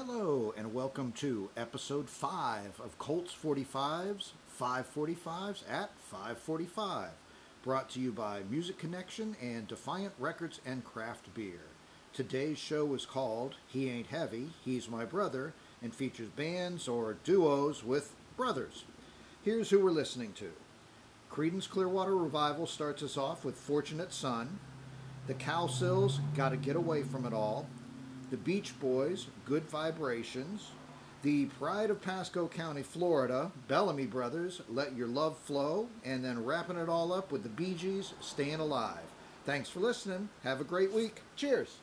Hello and welcome to episode 5 of Colt's 45s, 545s at 545, brought to you by Music Connection and Defiant Records and Craft Beer. Today's show is called He Ain't Heavy, He's My Brother, and features bands or duos with brothers. Here's who we're listening to. Creedence Clearwater Revival starts us off with Fortunate Son. The COWSILLS, Gotta Get Away From It All. The Beach Boys, Good Vibrations. The Pride of Pasco County, Florida, Bellamy Brothers, Let Your Love Flow. And then wrapping it all up with the Bee Gees, Stayin' Alive. Thanks for listening. Have a great week. Cheers.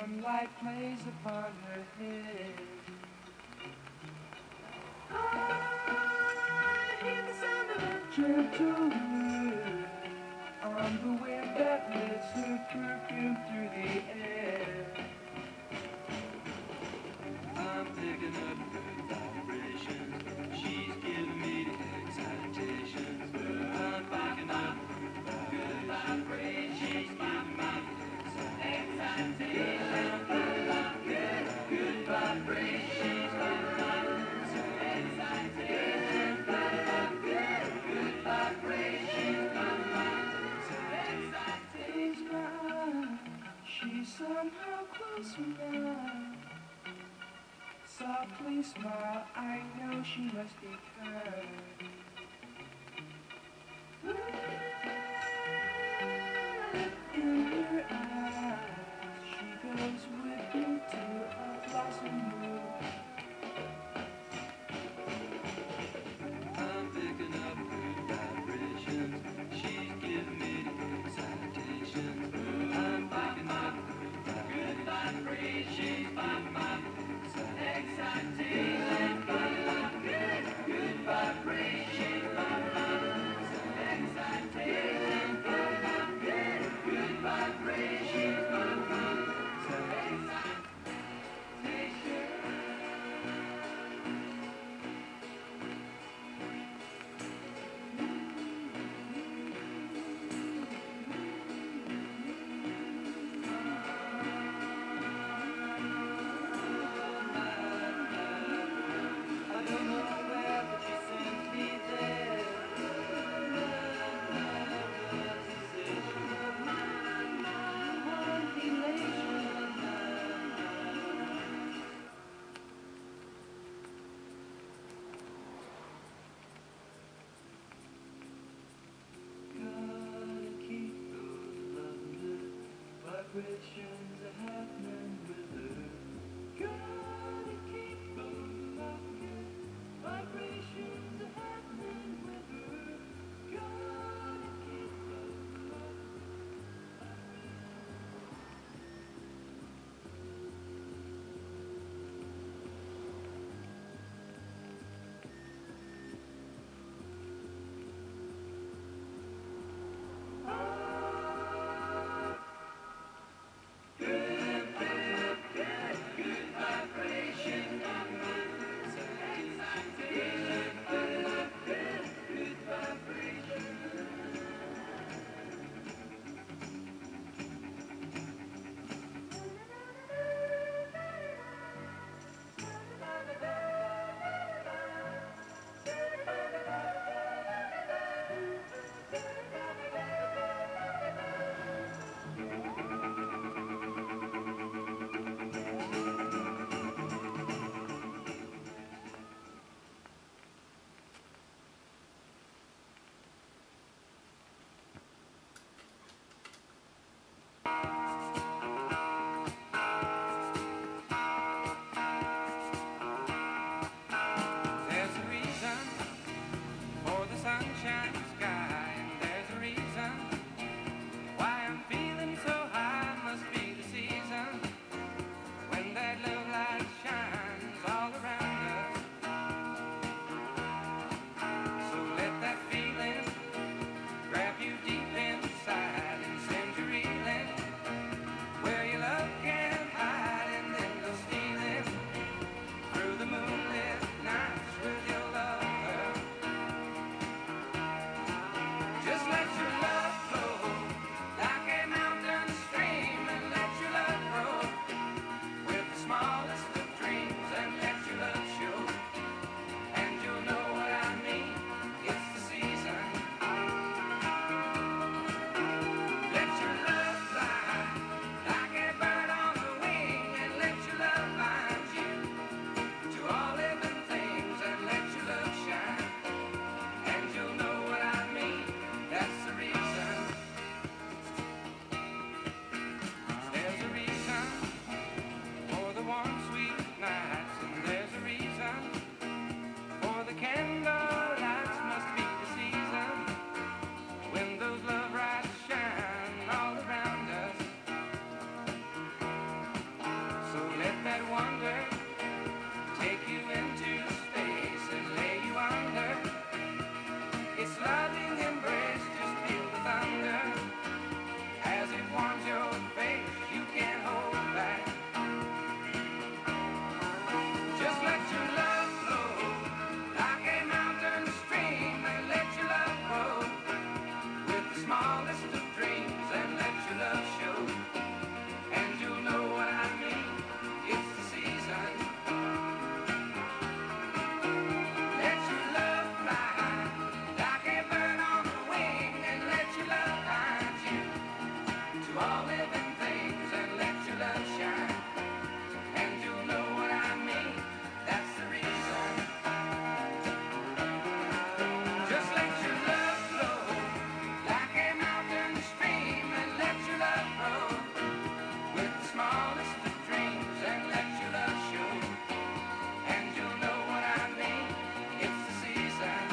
Some light plays upon her head. I hear the sound of a gentle wind on the wind that lifts her perfume through the air. I'm picking up good vibrations. She's giving me the excitations. I'm picking up good vibrations. She's giving me the excitations. Good vibrations. Excitations. Good vibrations. Excitations. She's somehow closer now. Softly smile, I know she must be kind. In her eyes, she goes with me to a blossom room. I'm picking up good vibrations. She's giving me the excitations. I'm picking up good vibrations. She's giving me excitations. Good vibrations. Excitations. Good vibrations. I don't know where, but she sends me there. Gotta keep those lovely vibrations happening with her. Gotta keep those lovely vibrations happening with her. Gotta keep those lovely. Good to all living things and let your love shine. And you'll know what I mean, that's the reason. Just let your love flow like a mountain stream, and let your love grow with the smallest of dreams, and let your love show. And you'll know what I mean, it's the season.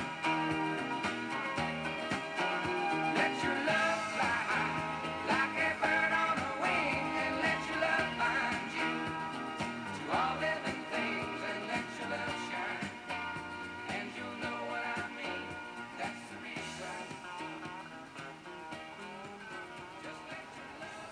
Let your love fly high like a bird on a wing, and let your love find you to all living things, and let your love shine. And you'll know what I mean, that's the reason. Just let your love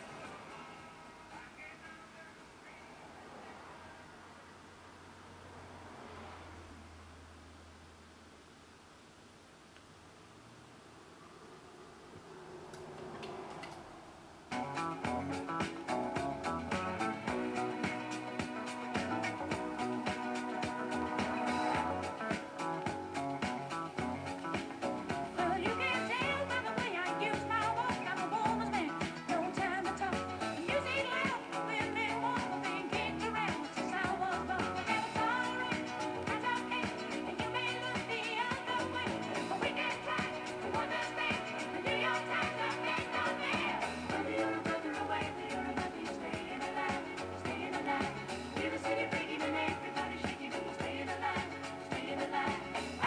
Well, you can tell by the way I use my walk, I'm a woman's man, no time to talk. Music loud, women walk, being kicked around since I was born. But that's alright, that's okay, and you may look the other way, but we can try to understand the New York Times are based on there. Whether you're further away, whether you're another, you're staying alive, staying alive. Feel the city breaking and everybody shaking, and you're staying alive, staying alive.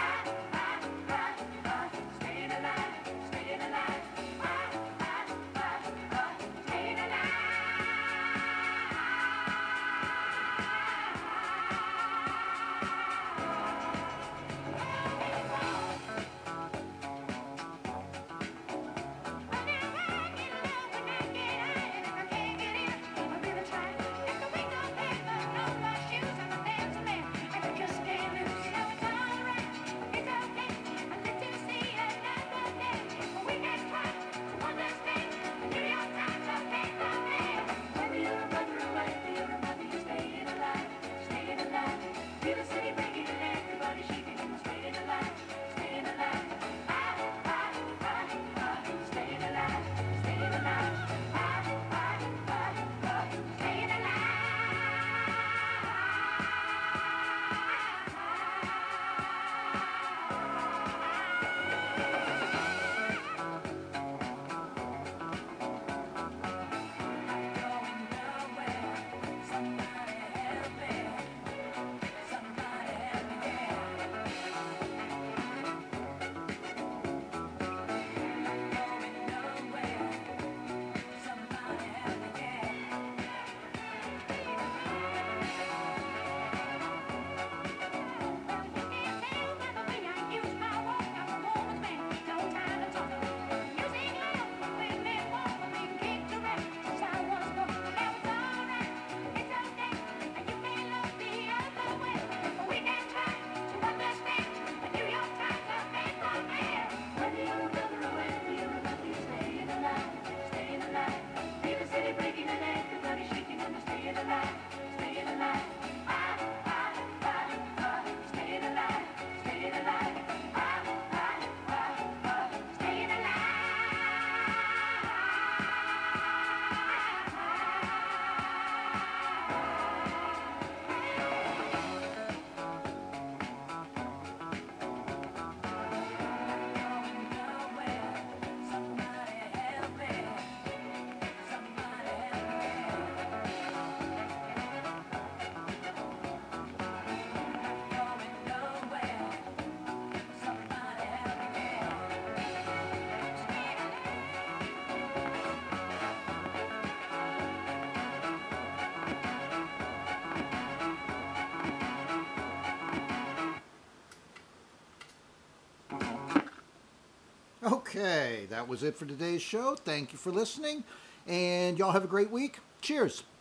Staying alive, staying alive. Staying alive. Whenever I get low, when I get high, and if I can't get in, I really try. If the wind don't paper, no my shoes, I'm a dancing man, and I just can't lose. No, it's alright, it's okay. I live to see another day, but we can try to understand the New York Times are based on there. Whether you're a brother away, whether you're a mother, you're staying alive, staying alive. Feel the city breaking and everybody shaking, and we're staying alive, staying alive. Staying alive, staying alive. Staying alive. Going nowhere. Somebody help me. Somebody help me there. Going nowhere. Somebody help me there. Well, you can tell by the way I use my walk, I'm a woman's man, no time to talk. Music loud, women walk, being kicked around since I was born. Now it's alright, it's okay, and you may look the other way, but we can try to understand the New York Times are based on there. Whether you're a brother away, whether you're a mother, you're staying alive, staying alive. Feel the city breaking and everybody shaking, and we're staying alive, staying alive. Staying alive, staying alive. Staying alive. Going nowhere. Somebody help me. Somebody help me. Going nowhere. Somebody help me. Okay, that was it for today's show. Thank you for listening, and y'all have a great week. Cheers.